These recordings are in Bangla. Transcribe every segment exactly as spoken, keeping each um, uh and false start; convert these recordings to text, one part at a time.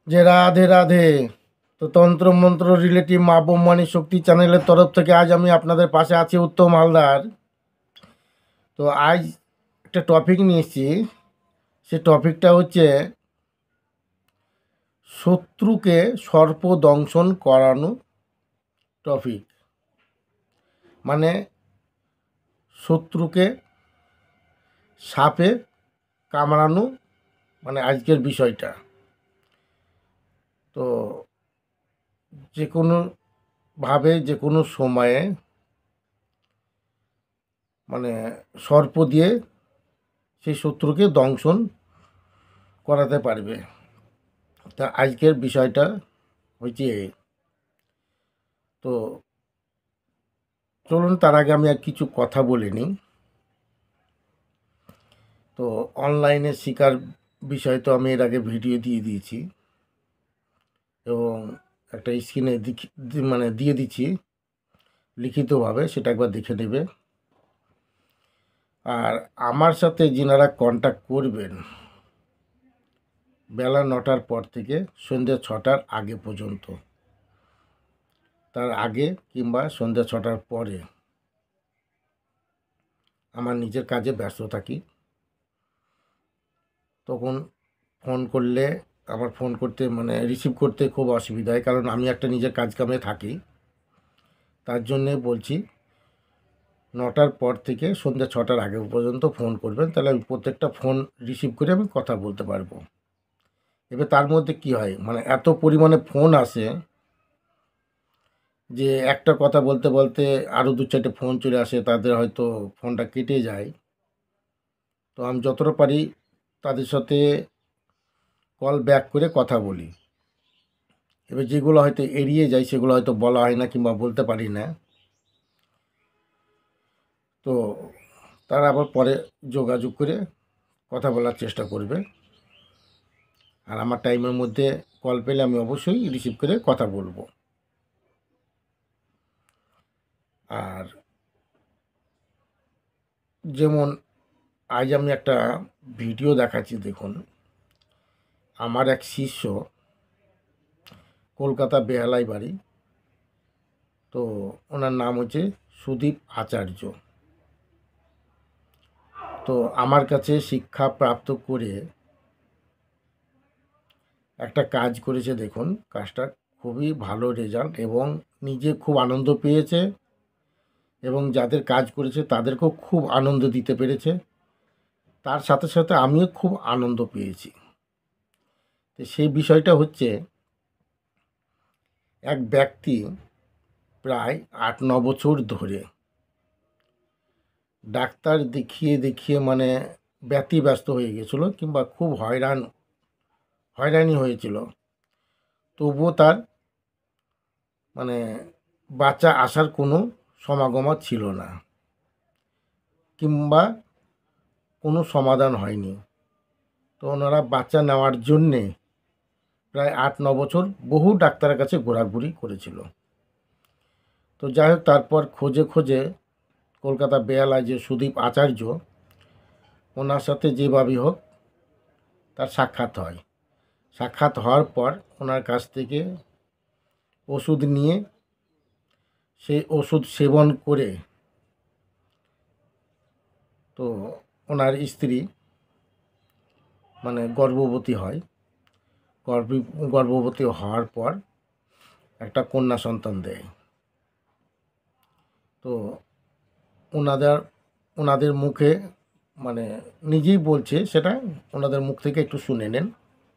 যে রাধে রাধে। তো তন্ত্র মন্ত্র রিলেটিভ মা বোমানি শক্তি চ্যানেলের তরফ থেকে আজ আমি আপনাদের পাশে আছি উত্তম হালদার। তো আজ একটা টপিক নিয়ে এসেছি। সে টপিকটা হচ্ছে শত্রুকে সর্প দংশন করানো টপিক। মানে শত্রুকে সাপে কামড়ানো, মানে আজকের বিষয়টা। তো যে কোনোভাবে যে কোনো সময়ে মানে সর্প দিয়ে সেই শত্রুকে দংশন করাতে পারবে। তা আজকের বিষয়টা হচ্ছে এই। তো চলুন তার আগে আমি আর কিছু কথা বলে নিই। তো অনলাইনে শিকার বিষয় তো আমি এর আগে ভিডিও দিয়ে দিয়েছি এবং একটা স্ক্রিনে মানে দিয়ে দিচ্ছি লিখিতভাবে, সেটা একবার দেখে নেবে। আর আমার সাথে যিনারা কন্ট্যাক্ট করবেন বেলা নটার পর থেকে সন্ধ্যে ছটার আগে পর্যন্ত, তার আগে কিংবা সন্ধ্যা ছটার পরে আমার নিজের কাজে ব্যস্ত থাকি। তখন ফোন করলে আমার ফোন করতে মানে রিসিভ করতে খুব অসুবিধা হয়, কারণ আমি একটা নিজের কাজ কামে থাকি। তার জন্যে বলছি নটার পর থেকে সন্ধ্যা ছটার আগে পর্যন্ত ফোন করবেন, তাহলে আমি প্রত্যেকটা ফোন রিসিভ করে আমি কথা বলতে পারবো। এবার তার মধ্যে কি হয়, মানে এত পরিমাণে ফোন আসে যে একটা কথা বলতে বলতে আরও দু চারটে ফোন চলে আসে, তাদের হয়তো ফোনটা কেটে যায়। তো আমি যতটা পারি তাদের সাথে কল ব্যাক করে কথা বলি। এবার যেগুলো হয়তো এড়িয়ে যায় সেগুলো হয়তো বলা হয় না কিংবা বলতে পারি না। তো তারা আবার পরে যোগাযোগ করে কথা বলার চেষ্টা করবে। আর আমার টাইমের মধ্যে কল পেলে আমি অবশ্যই রিসিভ করে কথা বলবো। আর যেমন আজ আমি একটা ভিডিও দেখাচ্ছি, দেখুন। আমার এক শিষ্য, কলকাতা বেহালাই বাড়ি। তো ওনার নাম হচ্ছে সুদীপ আচার্য। তো আমার কাছে শিক্ষা প্রাপ্ত করে একটা কাজ করেছে, দেখুন কাজটা খুবই ভালো রেজাল্ট, এবং নিজে খুব আনন্দ পেয়েছে এবং যাদের কাজ করেছে তাদেরকেও খুব আনন্দ দিতে পেরেছে। তার সাথে সাথে আমিও খুব আনন্দ পেয়েছি। তো সেই বিষয়টা হচ্ছে, এক ব্যক্তি প্রায় আট ন বছর ধরে ডাক্তার দেখিয়ে দেখিয়ে মানে ব্যতিব্যস্ত হয়ে গেছিলো কিংবা খুব হয়রান হয়রানি হয়েছিল, তবুও তার মানে বাচ্চা আসার কোনো সমাগম ছিল না কিংবা কোনো সমাধান হয়নি। তো ওনারা বাচ্চা নেওয়ার জন্যে প্রায় আট ন বছর বহু ডাক্তারের কাছে ঘোরাঘুরি করেছিল। তো যাই হোক, তারপর খোঁজে খোঁজে কলকাতা বেহালায় যে সুদীপ আচার্য, ওনার সাথে যেভাবেই হোক তার সাক্ষাৎ হয়। সাক্ষাৎ হওয়ার পর ওনার কাছ থেকে ওষুধ নিয়ে সেই ওষুধ সেবন করে তো ওনার স্ত্রী মানে গর্ভবতী হয়। গর্ভী গর্ভবতী হওয়ার পর একটা কন্যা সন্তান দেয়। তো ওনাদের ওনাদের মুখে মানে নিজেই বলছে, সেটা ওনাদের মুখ থেকে একটু শুনে নেন।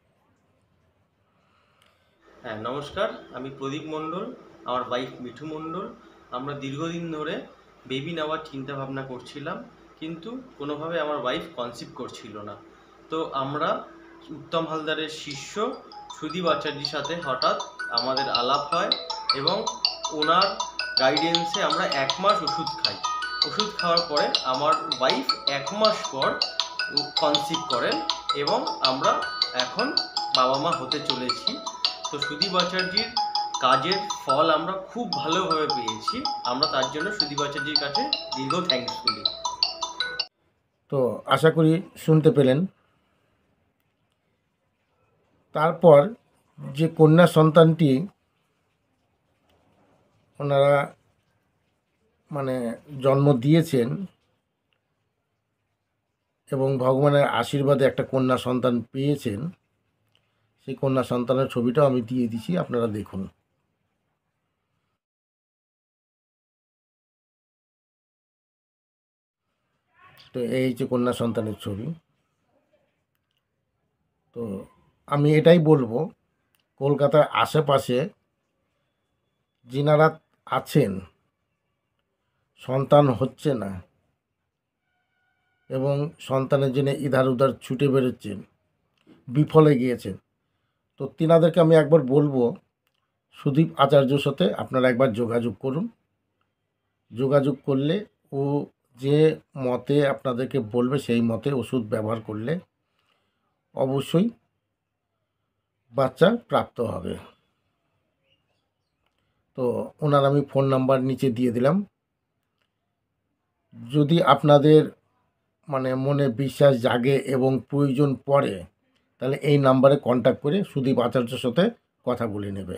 হ্যাঁ, নমস্কার। আমি প্রদীপ মণ্ডল, আমার ওয়াইফ মিঠু মণ্ডল। আমরা দীর্ঘদিন ধরে বেবি নেওয়ার চিন্তা ভাবনা করছিলাম, কিন্তু কোনোভাবে আমার ওয়াইফ কনসিভ করছিল না। তো আমরা উত্তম হালদারের শিষ্য সুদীপ আচার্যের সাথে হঠাৎ আমাদের আলাপ হয়, এবং ওনার গাইডেন্সে আমরা এক মাস ওষুধ খাই। ওষুধ খাওয়ার পরে আমার ওয়াইফ এক মাস পর কনসিভ করেন, এবং আমরা এখন বাবা মা হতে চলেছি। তো সুদীপ আচার্যের কাজের ফল আমরা খুব ভালোভাবে পেয়েছি। আমরা তার জন্য সুদীপ আচার্যের কাছে দীর্ঘ থ্যাঙ্কস বলি। তো আশা করি শুনতে পেলেন। তারপর যে কন্যা সন্তানটি ওনারা মানে জন্ম দিয়েছেন এবং ভগবানের আশীর্বাদে একটা কন্যা সন্তান পেয়েছেন, সেই কন্যা সন্তানের ছবিটাও আমি দিয়ে দিছি, আপনারা দেখুন। তো এই যে কন্যা সন্তানের ছবি। তো আমি এটাই বলবো, কলকাতার আশেপাশে যিনারা আছেন, সন্তান হচ্ছে না এবং সন্তানের জন্য ইধার উধার ছুটে বেরোচ্ছেন, বিফলে গিয়েছেন, তো তিনাদেরকে আমি একবার বলবো সুদীপ আচার্যর সাথে আপনারা একবার যোগাযোগ করুন। যোগাযোগ করলে ও যে মতে আপনাদেরকে বলবে সেই মতে ওষুধ ব্যবহার করলে অবশ্যই বাচ্চা প্রাপ্ত হবে। তো ওনার আমি ফোন নাম্বার নিচে দিয়ে দিলাম। যদি আপনাদের মানে মনে বিশ্বাস জাগে এবং প্রয়োজন পড়ে, তাহলে এই নাম্বারে কন্ট্যাক্ট করে সুদীপ আচার্যর সাথে কথা বলে নেবে।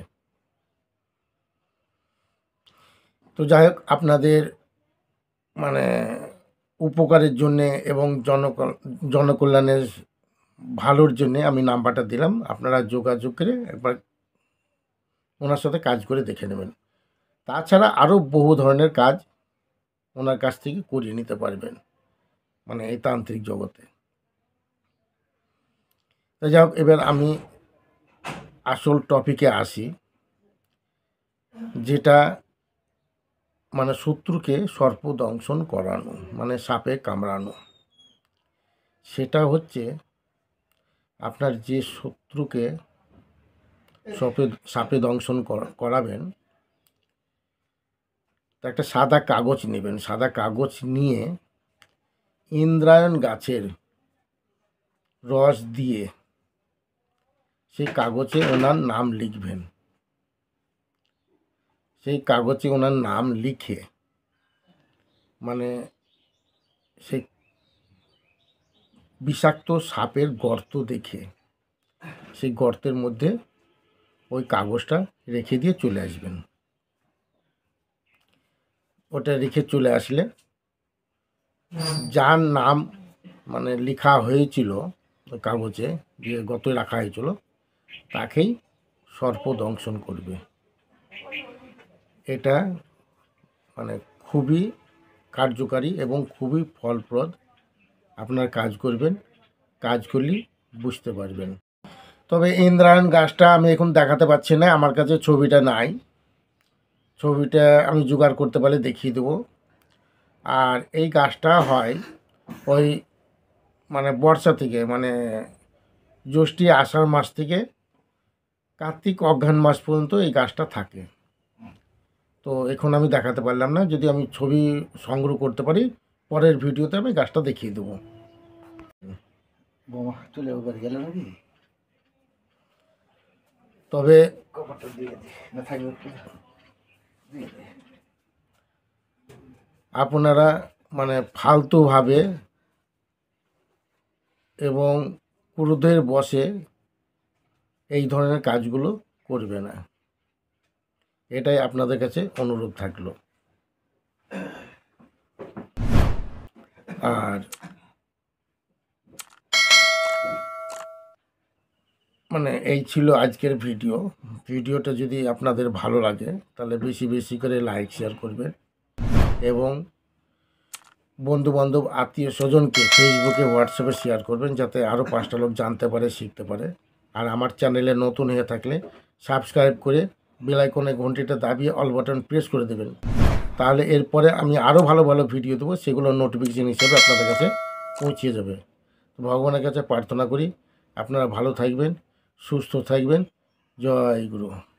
তো যাই হোক, আপনাদের মানে উপকারের জন্যে এবং জনকল জনকল্যাণের ভালোর জন্যে আমি নাম্বারটা দিলাম, আপনারা যোগাযোগ করে একবার ওনার সাথে কাজ করে দেখে নেবেন। তাছাড়া আরও বহু ধরনের কাজ ওনার কাছ থেকে করিয়ে নিতে পারবেন, মানে এই তান্ত্রিক জগতে। তো যাই হোক, এবার আমি আসল টপিকে আসি, যেটা মানে শত্রুকে সর্প দংশন করানো, মানে সাপে কামড়ানো। সেটা হচ্ছে আপনার যে শত্রুকে সাপে সাপে দংশন করাবেন, তা একটা সাদা কাগজ নেবেন। সাদা কাগজ নিয়ে ইন্দ্রায়ণ গাছের রস দিয়ে সেই কাগজে ওনার নাম লিখবেন। সেই কাগজে ওনার নাম লিখে মানে সেই বিষাক্ত সাপের গর্ত দেখে সেই গর্তের মধ্যে ওই কাগজটা রেখে দিয়ে চলে আসবেন। ওটা রেখে চলে আসলে যার নাম মানে লেখা হয়েছিল ওই কাগজে, যে গর্তে রাখা হয়েছিল, তাকেই সর্প দংশন করবে। এটা মানে খুবই কার্যকারী এবং খুবই ফলপ্রদ। আপনার কাজ করবেন, কাজ করলেই বুঝতে পারবেন। তবে ইন্দ্রায়ণ গাছটা আমি এখন দেখাতে পাচ্ছি না, আমার কাছে ছবিটা নাই। ছবিটা আমি জোগাড় করতে পারলে দেখিয়ে দেবো। আর এই গাছটা হয় ওই মানে বর্ষা থেকে, মানে জ্যৈষ্ঠী আষাঢ় মাস থেকে কার্তিক অঘ্রাণ মাস পর্যন্ত এই গাছটা থাকে। তো এখন আমি দেখাতে পারলাম না, যদি আমি ছবি সংগ্রহ করতে পারি পরের ভিডিওতে আমি গাছটা দেখিয়ে দেবো। চলে গেল নাকি? তবে আপনারা মানে ফালতুভাবে এবং ক্রোধের বশে এই ধরনের কাজগুলো করবে না, এটাই আপনাদের কাছে অনুরোধ থাকলো। আর মানে এই ছিল আজকের ভিডিও। ভিডিওটা যদি আপনাদের ভালো লাগে তাহলে বেশি বেশি করে লাইক শেয়ার করবেন এবং বন্ধুবান্ধব আত্মীয় স্বজনকে ফেসবুকে হোয়াটসঅ্যাপে শেয়ার করবেন, যাতে আরও পাঁচটা লোক জানতে পারে, শিখতে পারে। আর আমার চ্যানেলে নতুন হয়ে থাকলে সাবস্ক্রাইব করে বেল আইকনে ঘন্টিটা দাবিয়ে অল বাটন প্রেস করে দেবেন, তাহলে এরপরে আমি আরও ভালো ভালো ভিডিও দেবো, সেগুলো নোটিফিকেশন হিসেবে আপনাদের কাছে পৌঁছে যাবে। তো ভগবানের কাছে প্রার্থনা করি আপনারা ভালো থাকবেন, সুস্থ থাকবেন। জয় গুরু।